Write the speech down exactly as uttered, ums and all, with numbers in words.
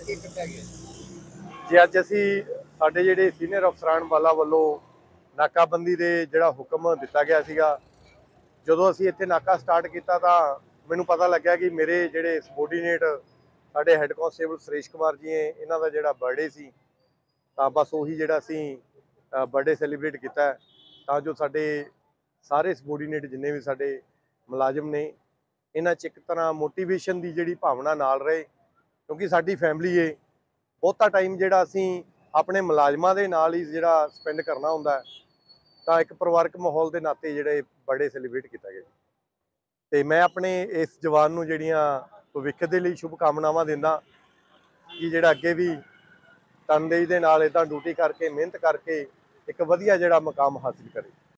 जी अज असी साडे जिहड़े सीनियर अफसरान वाला वालों नाकाबंदी दे जिहड़ा हुक्म दिता गया सीगा, जदों असी इत्थे नाका स्टार्ट किया तो मैनूं पता लग्या कि मेरे जिहड़े सबोर्डीनेट साडे हैड कांस्टेबल सुरेश कुमार जी है, इन्हां दा जिहड़ा बर्थडे सी तां बस उही जिहड़ा असी बर्थडे सैलीब्रेट किया तां जो साडे सारे सबोर्डीनेट जिन्ने भी साडे मुलाजम ने इन्हां च एक तरह मोटिवेशन की जिहड़ी भावना नाल रहे, क्योंकि साडी फैमिली है बहुता टाइम जिहड़ा असी अपने मुलाजमां दे नाल ही जिहड़ा स्पेंड करना हुंदा है, तां एक परिवारक माहौल के नाते जिहड़े बर्थडे सैलीब्रेट किया गया। तो मैं अपने इस जवान नूं जिहड़ियां भविख दे लई शुभकामनावां दिंदा कि जिहड़ा अगे भी तनदेही दे नाल इदां ड्यूटी करके मेहनत करके एक वधिया जिहड़ा मुकाम हासिल करे।